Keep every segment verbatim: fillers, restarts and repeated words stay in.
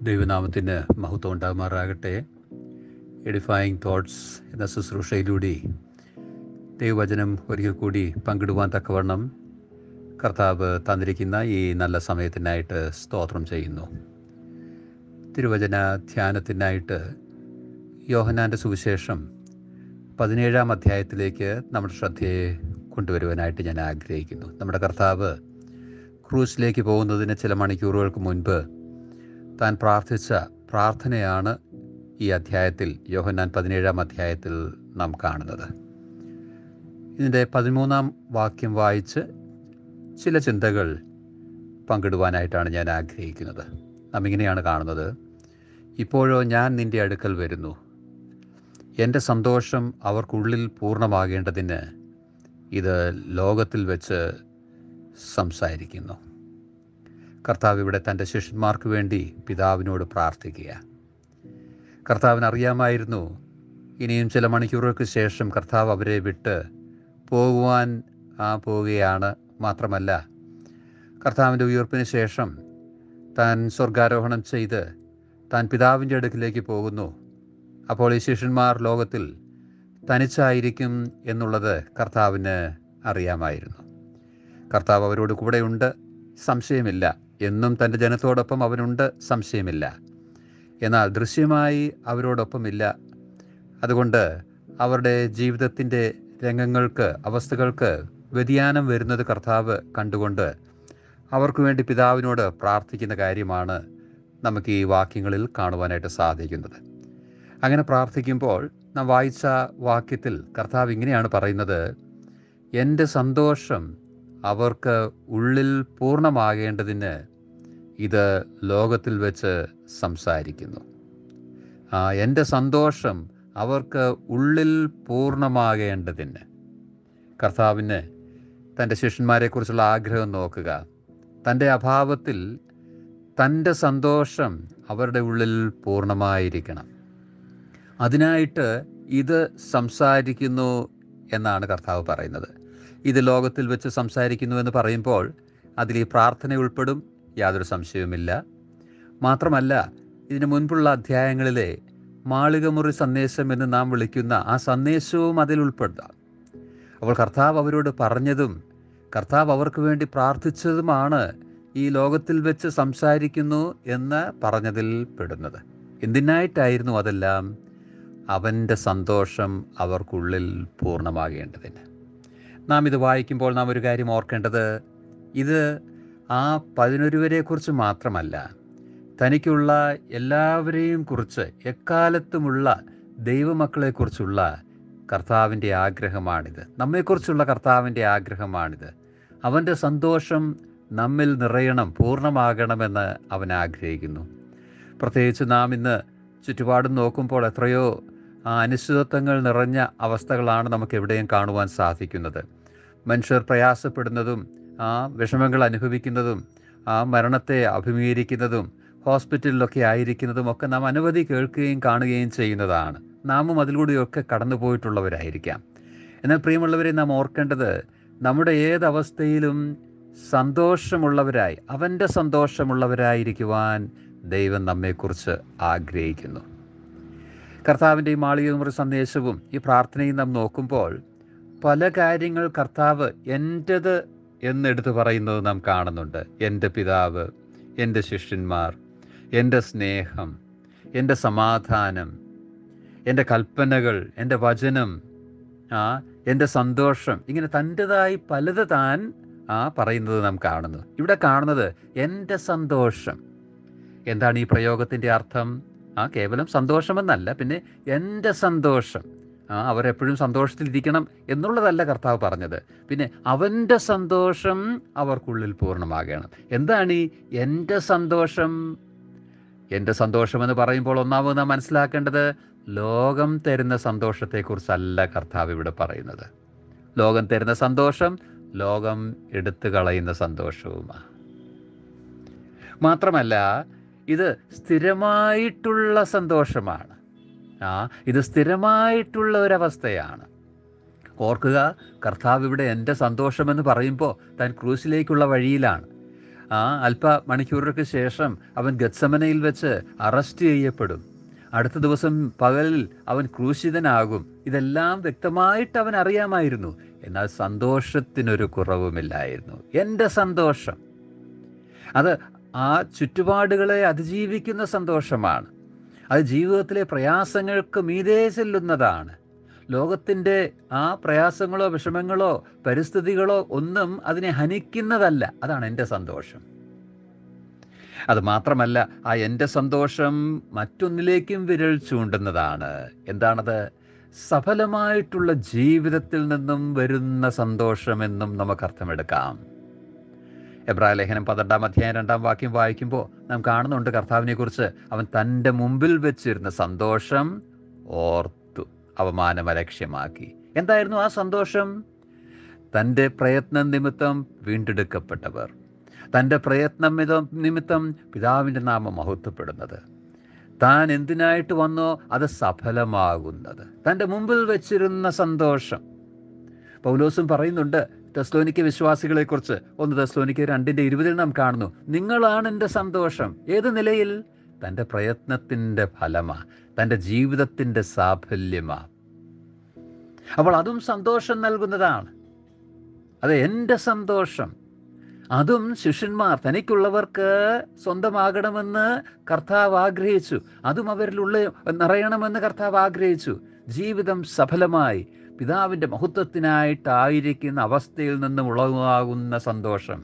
ദൈവനാമത്തിന് മഹത്വം ഉണ്ടാകുമാറാകട്ടെ. എഡിഫൈയിങ് തോട്ട്സ് എന്ന ശുശ്രൂഷയിലൂടെ ദൈവവചനം ഒരിക്കൽ കൂടി പങ്കിടുവാൻ തക്കവണ്ണം കർത്താവ് തന്നിരിക്കുന്ന ഈ നല്ല സമയത്തിനായിട്ട് സ്തോത്രം ചെയ്യുന്നു. തിരുവചന ധ്യാനത്തിനായിട്ട് യോഹന്നാൻ്റെ സുവിശേഷം പതിനേഴാം അധ്യായത്തിലേക്ക് നമ്മുടെ ശ്രദ്ധയെ കൊണ്ടുവരുവാനായിട്ട് ഞാൻ ആഗ്രഹിക്കുന്നു. നമ്മുടെ കർത്താവ് ക്രൂസിലേക്ക് പോകുന്നതിന് ചില മണിക്കൂറുകൾക്ക് മുൻപ് താൻ പ്രാർത്ഥിച്ച പ്രാർത്ഥനയാണ് ഈ അധ്യായത്തിൽ, യോഹന്നാൻ പതിനേഴാം അധ്യായത്തിൽ നാം കാണുന്നത്. ഇതിൻ്റെ പതിമൂന്നാം വാക്യം വായിച്ച് ചില ചിന്തകൾ പങ്കിടുവാനായിട്ടാണ് ഞാൻ ആഗ്രഹിക്കുന്നത്. നാം ഇങ്ങനെയാണ് കാണുന്നത്: ഇപ്പോഴോ ഞാൻ നിൻ്റെ അടുക്കൽ വരുന്നു, എൻ്റെ സന്തോഷം അവർക്കുള്ളിൽ പൂർണ്ണമാകേണ്ടതിന് ഇത് ലോകത്തിൽ വെച്ച് സംസാരിക്കുന്നു. കർത്താവ് ഇവിടെ തൻ്റെ ശിഷ്യന്മാർക്ക് വേണ്ടി പിതാവിനോട് പ്രാർത്ഥിക്കുക. കർത്താവിന് അറിയാമായിരുന്നു ഇനിയും ചില മണിക്കൂറുകൾക്ക് ശേഷം കർത്താവ് അവരെ വിട്ട് പോകുവാൻ ആ പോവുകയാണ്. മാത്രമല്ല, കർത്താവിൻ്റെ ഉയർപ്പിന് ശേഷം താൻ സ്വർഗാരോഹണം ചെയ്ത് താൻ പിതാവിൻ്റെ അടുക്കിലേക്ക് പോകുന്നു. അപ്പോൾ ഈ ശിഷ്യന്മാർ ലോകത്തിൽ തനിച്ചായിരിക്കും എന്നുള്ളത് കർത്താവിന് അറിയാമായിരുന്നു. കർത്താവ് അവരോട് കൂടെയുണ്ട്, സംശയമില്ല. എന്നും തൻ്റെ ജനത്തോടൊപ്പം അവനുണ്ട്, സംശയമില്ല. എന്നാൽ ദൃശ്യമായി അവരോടൊപ്പമില്ല. അതുകൊണ്ട് അവരുടെ ജീവിതത്തിൻ്റെ രംഗങ്ങൾക്ക്, അവസ്ഥകൾക്ക് വ്യതിയാനം വരുന്നത് കർത്താവ് കണ്ടുകൊണ്ട് അവർക്ക് വേണ്ടി പിതാവിനോട് പ്രാർത്ഥിക്കുന്ന കാര്യമാണ് നമുക്ക് ഈ വാക്യങ്ങളിൽ കാണുവാനായിട്ട് സാധിക്കുന്നത്. അങ്ങനെ പ്രാർത്ഥിക്കുമ്പോൾ നാം വായിച്ച വാക്യത്തിൽ കർത്താവ് ഇങ്ങനെയാണ് പറയുന്നത്: എൻ്റെ സന്തോഷം അവർക്ക് ഉള്ളിൽ പൂർണ്ണമാകേണ്ടതിന് ഇത് ലോകത്തിൽ വെച്ച് സംസാരിക്കുന്നു. ആ എൻ്റെ സന്തോഷം അവർക്ക് ഉള്ളിൽ പൂർണ്ണമാകേണ്ടതിന്. കർത്താവിന് തൻ്റെ ശിഷ്യന്മാരെക്കുറിച്ചുള്ള ആഗ്രഹം നോക്കുക. തൻ്റെ അഭാവത്തിൽ തൻ്റെ സന്തോഷം അവരുടെ ഉള്ളിൽ പൂർണ്ണമായിരിക്കണം. അതിനായിട്ട് ഇത് സംസാരിക്കുന്നു എന്നാണ് കർത്താവ് പറയുന്നത്. ഇത് ലോകത്തിൽ വെച്ച് സംസാരിക്കുന്നു എന്ന് പറയുമ്പോൾ അതിൽ ഈ പ്രാർത്ഥന ഉൾപ്പെടും, യാതൊരു സംശയവുമില്ല. മാത്രമല്ല, ഇതിനു മുൻപുള്ള അധ്യായങ്ങളിലെ മാളികമുറി സന്ദേശം എന്ന് നാം വിളിക്കുന്ന ആ സന്ദേശവും അതിൽ ഉൾപ്പെടുത്താം. അപ്പോൾ കർത്താവ് അവരോട് പറഞ്ഞതും കർത്താവ് അവർക്ക് വേണ്ടി പ്രാർത്ഥിച്ചതുമാണ് ഈ ലോകത്തിൽ വെച്ച് സംസാരിക്കുന്നു എന്ന് പറഞ്ഞതിൽ പെടുന്നത്. എന്തിനായിട്ടായിരുന്നു അതെല്ലാം? അവൻ്റെ സന്തോഷം അവർക്കുള്ളിൽ പൂർണ്ണമാകേണ്ടതിന്. നാം ഇത് വായിക്കുമ്പോൾ നാം ഒരു കാര്യം ഓർക്കേണ്ടത്, ഇത് ആ പതിനൊരുവരെക്കുറിച്ച് മാത്രമല്ല, തനിക്കുള്ള എല്ലാവരെയും കുറിച്ച്, എക്കാലത്തുമുള്ള ദൈവമക്കളെക്കുറിച്ചുള്ള കർത്താവിൻ്റെ ആഗ്രഹമാണിത്. നമ്മെക്കുറിച്ചുള്ള കർത്താവിൻ്റെ ആഗ്രഹമാണിത്. അവൻ്റെ സന്തോഷം നമ്മിൽ നിറയണം, പൂർണ്ണമാകണമെന്ന് അവൻ ആഗ്രഹിക്കുന്നു. പ്രത്യേകിച്ച് നാം ഇന്ന് ചുറ്റുപാടും നോക്കുമ്പോൾ എത്രയോ ആ അനിശ്ചിതത്വങ്ങൾ നിറഞ്ഞ അവസ്ഥകളാണ് നമുക്ക് എവിടെയും കാണുവാൻ സാധിക്കുന്നത്. മനുഷ്യർ പ്രയാസപ്പെടുന്നതും ആ വിഷമങ്ങൾ അനുഭവിക്കുന്നതും ആ മരണത്തെ അഭിമുഖീകരിക്കുന്നതും ഹോസ്പിറ്റലിലൊക്കെ ആയിരിക്കുന്നതും ഒക്കെ നാം അനവധി കേൾക്കുകയും കാണുകയും ചെയ്യുന്നതാണ്. നാമും അതിലൂടെയൊക്കെ കടന്നു പോയിട്ടുള്ളവരായിരിക്കാം. എന്നാൽ പ്രിയമുള്ളവരെ, നാം ഓർക്കേണ്ടത്, നമ്മുടെ ഏതവസ്ഥയിലും സന്തോഷമുള്ളവരായി, അവൻ്റെ സന്തോഷമുള്ളവരായിരിക്കുവാൻ ദൈവം നമ്മെക്കുറിച്ച് ആഗ്രഹിക്കുന്നു. കർത്താവിൻ്റെ ഈ മാളികമുറി സന്ദേശവും ഈ പ്രാർത്ഥനയും നാം നോക്കുമ്പോൾ പല കാര്യങ്ങൾ കർത്താവ് എൻ്റേത് എന്നെടുത്ത് പറയുന്നത് നാം കാണുന്നുണ്ട്. എൻ്റെ പിതാവ്, എൻ്റെ ശിഷ്യന്മാർ, എൻ്റെ സ്നേഹം, എൻ്റെ സമാധാനം, എൻ്റെ കൽപ്പനകൾ, എൻ്റെ വചനം, ആ എൻ്റെ സന്തോഷം, ഇങ്ങനെ തൻ്റെതായി പലത് താൻ ആ പറയുന്നത് നാം കാണുന്നു. ഇവിടെ കാണുന്നത് എൻ്റെ സന്തോഷം. എന്താണ് ഈ പ്രയോഗത്തിൻ്റെ അർത്ഥം? ആ കേവലം സന്തോഷമെന്നല്ല, പിന്നെ എൻ്റെ സന്തോഷം. ആ അവരെപ്പോഴും സന്തോഷത്തിലിരിക്കണം എന്നുള്ളതല്ല കർത്താവ് പറഞ്ഞത്. പിന്നെ അവൻ്റെ സന്തോഷം അവർക്കുള്ളിൽ പൂർണ്ണമാകണം. എന്താണ് ഈ എൻ്റെ സന്തോഷം? എൻ്റെ സന്തോഷമെന്ന് പറയുമ്പോൾ ഒന്നാമത് നാം മനസ്സിലാക്കേണ്ടത്, ലോകം തരുന്ന സന്തോഷത്തെക്കുറിച്ചല്ല കർത്താവ് ഇവിടെ പറയുന്നത്. ലോകം തരുന്ന സന്തോഷം ലോകം എടുത്തു കളയുന്ന സന്തോഷവുമാണ്. മാത്രമല്ല, ഇത് സ്ഥിരമായിട്ടുള്ള സന്തോഷമാണ്. ആ ഇത് സ്ഥിരമായിട്ടുള്ള ഒരവസ്ഥയാണ്. ഓർക്കുക, കർത്താവ് ഇവിടെ എൻ്റെ സന്തോഷമെന്ന് പറയുമ്പോൾ താൻ ക്രൂസിലേക്കുള്ള വഴിയിലാണ്. ആ അല്പ മണിക്കൂറുകൾക്ക് ശേഷം അവൻ ഗത്സമനയിൽ വെച്ച് അറസ്റ്റ് ചെയ്യപ്പെടും. അടുത്ത ദിവസം പകലിൽ അവൻ ക്രൂശിതനാകും. ഇതെല്ലാം വ്യക്തമായിട്ട് അവൻ അറിയാമായിരുന്നു. എന്നാൽ സന്തോഷത്തിനൊരു കുറവുമില്ലായിരുന്നു. എൻ്റെ സന്തോഷം അത് ആ ചുറ്റുപാടുകളെ അതിജീവിക്കുന്ന സന്തോഷമാണ്. അത് ജീവിതത്തിലെ പ്രയാസങ്ങൾക്ക് മീതെ ചെല്ലുന്നതാണ്. ലോകത്തിൻ്റെ ആ പ്രയാസങ്ങളോ വിഷമങ്ങളോ പരിസ്ഥിതികളോ ഒന്നും അതിനെ ഹനിക്കുന്നതല്ല. അതാണ് എൻ്റെ സന്തോഷം. അത് മാത്രമല്ല, ആ എൻ്റെ സന്തോഷം മറ്റൊന്നിലേക്കും വിരൽ ചൂണ്ടുന്നതാണ്. എന്താണത്? സഫലമായിട്ടുള്ള ജീവിതത്തിൽ നിന്നും വരുന്ന സന്തോഷമെന്നും നമുക്ക് അർത്ഥമെടുക്കാം. എബ്രായ ലേഖനം പന്ത്രണ്ടാം അധ്യായം രണ്ടാം വാക്യം വായിക്കുമ്പോൾ നാം കാണുന്നുണ്ട്, കർത്താവിനെക്കുറിച്ച് അവൻ തൻ്റെ മുമ്പിൽ വെച്ചിരുന്ന സന്തോഷം ഓർത്തു അവമാനം അലക്ഷ്യമാക്കി. എന്തായിരുന്നു ആ സന്തോഷം? തൻ്റെ പ്രയത്നം നിമിത്തം വീണ്ടെടുക്കപ്പെട്ടവർ, തൻ്റെ പ്രയത്നം നിമിത്തം പിതാവിൻ്റെ നാമം മഹത്വപ്പെടുന്നത്, താൻ എന്തിനായിട്ട് വന്നോ അത് സഫലമാകുന്നത്, തൻ്റെ മുമ്പിൽ വെച്ചിരുന്ന സന്തോഷം. പൗലോസും പറയുന്നുണ്ട് തെസ്സലോനിക്ക വിശ്വാസികളെക്കുറിച്ച്, ഒന്ന് തെസ്സലോനിക്ക രണ്ടിൻ്റെ ഇരുപതിൽ നാം കാണുന്നു, നിങ്ങളാണ് എൻ്റെ സന്തോഷം. ഏത് നിലയിൽ? തൻ്റെ പ്രയത്നത്തിൻ്റെ ഫലമാ, തൻ്റെ ജീവിതത്തിൻ്റെ സാഫല്യമാ. അപ്പോൾ അതും സന്തോഷം നൽകുന്നതാണ്. അത് എൻ്റെ സന്തോഷം. അതും ശിഷ്യന്മാർ തനിക്കുള്ളവർക്ക് സ്വന്തമാകണമെന്ന് കർത്താവ് ആഗ്രഹിച്ചു. അതും അവരിലുള്ള നിറയണമെന്ന് കർത്താവ് ആഗ്രഹിച്ചു. ജീവിതം സഫലമായി പിതാവിൻ്റെ മഹത്വത്തിനായിട്ടായിരിക്കുന്ന അവസ്ഥയിൽ നിന്നും ഉളവാകുന്ന സന്തോഷം.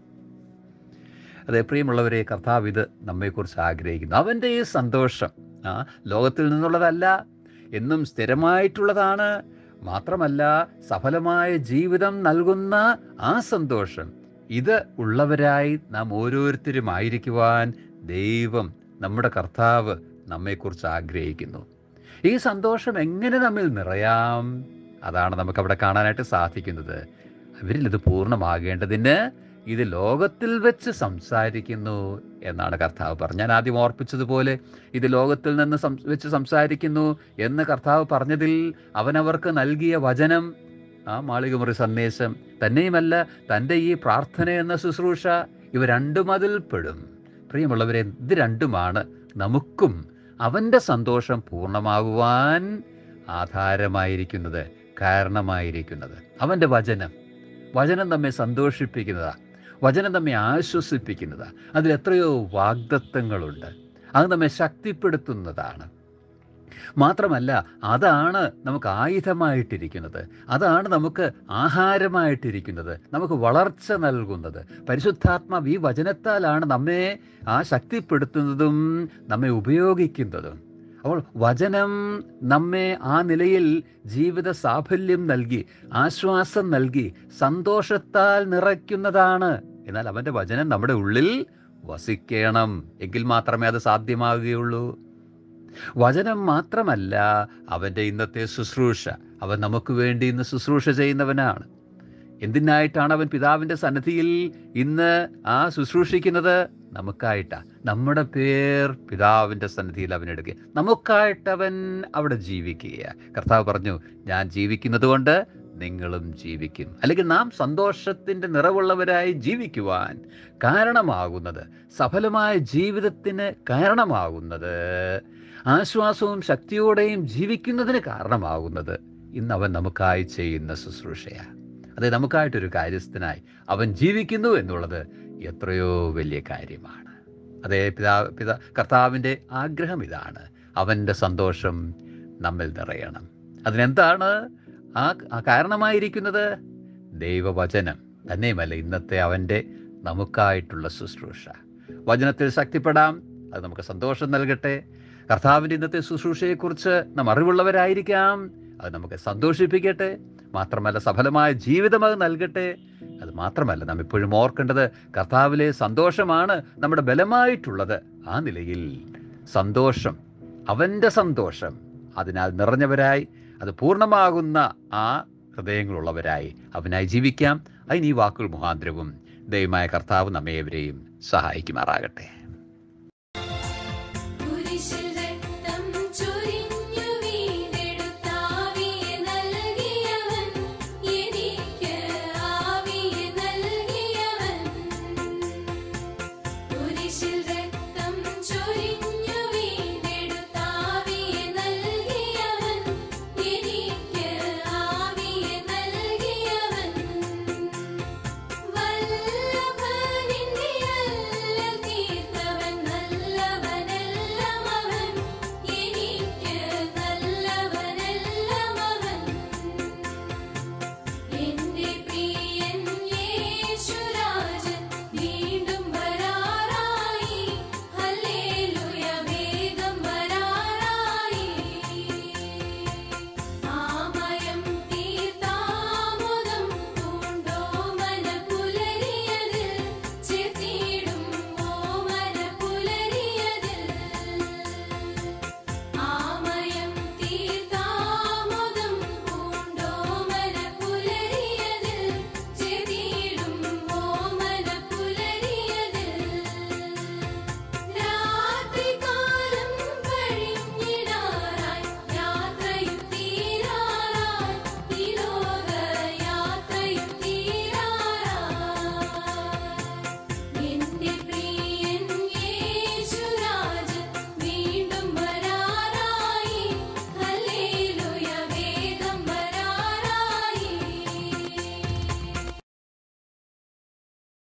അതെ പ്രിയമുള്ളവരെ, കർത്താവ് ഇത് നമ്മെക്കുറിച്ച് ആഗ്രഹിക്കുന്നു. അവൻ്റെ ഈ സന്തോഷം ആ ലോകത്തിൽ നിന്നുള്ളതല്ല, എന്നും സ്ഥിരമായിട്ടുള്ളതാണ്. മാത്രമല്ല, സഫലമായ ജീവിതം നൽകുന്ന ആ സന്തോഷം, ഇത് ഉള്ളവരായി നാം ഓരോരുത്തരും ആയിരിക്കുവാൻ ദൈവം, നമ്മുടെ കർത്താവ് നമ്മെക്കുറിച്ച് ആഗ്രഹിക്കുന്നു. ഈ സന്തോഷം എങ്ങനെ നമ്മിൽ നിറയാം? അതാണ് നമുക്കവിടെ കാണാനായിട്ട് സാധിക്കുന്നത്. അവരിൽ ഇത് പൂർണ്ണമാകേണ്ടതിന് ഇത് ലോകത്തിൽ വെച്ച് സംസാരിക്കുന്നു എന്നാണ് കർത്താവ് പറഞ്ഞത്. ഞാൻ ആദ്യം ഓർപ്പിച്ചതുപോലെ ഇത് ലോകത്തിൽ നിന്ന് സം വെച്ച് സംസാരിക്കുന്നു എന്ന് കർത്താവ് പറഞ്ഞതിൽ അവനവർക്ക് നൽകിയ വചനം, ആ മാളികമുറി സന്ദേശം തന്നെയുമല്ല, തൻ്റെ ഈ പ്രാർത്ഥന എന്ന ശുശ്രൂഷ, ഇവ രണ്ടും അതിൽ പെടും. പ്രിയമുള്ളവരെ, ഇത് രണ്ടുമാണ് നമുക്കും അവൻ്റെ സന്തോഷം പൂർണ്ണമാകുവാൻ ആധാരമായിരിക്കുന്നത്, കാരണമായിരിക്കുന്നത്. അവൻ്റെ വചനം വചനം നമ്മെ സന്തോഷിപ്പിക്കുന്നതാണ്, വചനം നമ്മെ ആശ്വസിപ്പിക്കുന്നതാണ്. അതിൽ എത്രയോ വാഗ്ദത്തങ്ങളുണ്ട്. അത് നമ്മെ ശക്തിപ്പെടുത്തുന്നതാണ്. മാത്രമല്ല, അതാണ് നമുക്ക് ആയുധമായിട്ടിരിക്കുന്നത്, അതാണ് നമുക്ക് ആഹാരമായിട്ടിരിക്കുന്നത്, നമുക്ക് വളർച്ച നൽകുന്നത്. പരിശുദ്ധാത്മാവ് ഈ വചനത്താലാണ് നമ്മെ ആ ശക്തിപ്പെടുത്തുന്നതും നമ്മെ ഉപയോഗിക്കുന്നതും. അപ്പോൾ വചനം നമ്മെ ആ നിലയിൽ ജീവിത സാഫല്യം നൽകി, ആശ്വാസം നൽകി, സന്തോഷത്താൽ നിറയ്ക്കുന്നതാണ്. എന്നാൽ അവൻ്റെ വചനം നമ്മുടെ ഉള്ളിൽ വസിക്കണം, എങ്കിൽ മാത്രമേ അത് സാധ്യമാകുകയുള്ളൂ. വചനം മാത്രമല്ല, അവൻ്റെ ഇന്നത്തെ ശുശ്രൂഷ, അവൻ നമുക്ക് വേണ്ടി ഇന്ന് ശുശ്രൂഷ ചെയ്യുന്നവനാണ്. എന്തിനായിട്ടാണ് അവൻ പിതാവിൻ്റെ സന്നിധിയിൽ ഇന്ന് ആ ശുശ്രൂഷിക്കുന്നത്? നമുക്കായിട്ടാണ്. നമ്മുടെ പേർ പിതാവിൻ്റെ സന്നിധിയിൽ അവൻ എടുക്കുക, നമുക്കായിട്ടവൻ അവിടെ ജീവിക്കുക. കർത്താവ് പറഞ്ഞു, ഞാൻ ജീവിക്കുന്നത് കൊണ്ട് നിങ്ങളും ജീവിക്കും. അല്ലെങ്കിൽ നാം സന്തോഷത്തിൻ്റെ നിറവുള്ളവരായി ജീവിക്കുവാൻ കാരണമാകുന്നത്, സഫലമായ ജീവിതത്തിന് കാരണമാകുന്നത്, ആശ്വാസവും ശക്തിയോടെയും ജീവിക്കുന്നതിന് കാരണമാകുന്നത് ഇന്ന് അവൻ നമുക്കായി ചെയ്യുന്ന ശുശ്രൂഷയാണ്. അതെ, നമുക്കായിട്ടൊരു കാര്യസ്ഥനായി അവൻ ജീവിക്കുന്നു എന്നുള്ളത് എത്രയോ വലിയ കാര്യമാണ്. അതേ പിതാ പിതാ കർത്താവിൻ്റെ ആഗ്രഹം ഇതാണ്, അവൻ്റെ സന്തോഷം നമ്മിൽ നിറയണം. അതിനെന്താണ് ആ കാരണമായിരിക്കുന്നത്? ദൈവവചനം തന്നെയുമല്ല, ഇന്നത്തെ അവൻ്റെ നമുക്കായിട്ടുള്ള ശുശ്രൂഷ. വചനത്തിൽ ശക്തിപ്പെടാം, അത് നമുക്ക് സന്തോഷം നൽകട്ടെ. കർത്താവിൻ്റെ ഇന്നത്തെ ശുശ്രൂഷയെക്കുറിച്ച് നാം അറിവുള്ളവരായിരിക്കാം, അത് നമുക്ക് സന്തോഷിപ്പിക്കട്ടെ. മാത്രമല്ല, സഫലമായ ജീവിതം അത് നൽകട്ടെ. അത് മാത്രമല്ല, നാം എപ്പോഴും ഓർക്കേണ്ടത് കർത്താവിലെ സന്തോഷമാണ് നമ്മുടെ ബലമായിട്ടുള്ളത്. ആ നിലയിൽ സന്തോഷം, അവൻ്റെ സന്തോഷം, അതിനാൽ നിറഞ്ഞവരായി, അത് പൂർണ്ണമാകുന്ന ആ ഹൃദയങ്ങളുള്ളവരായി അവനായി ജീവിക്കാം. അതിന് ഈ വാക്കുകൾ മുഖാന്തരവും ദൈവമായ കർത്താവ് നമ്മേവരെയും സഹായിക്കുമാറാകട്ടെ.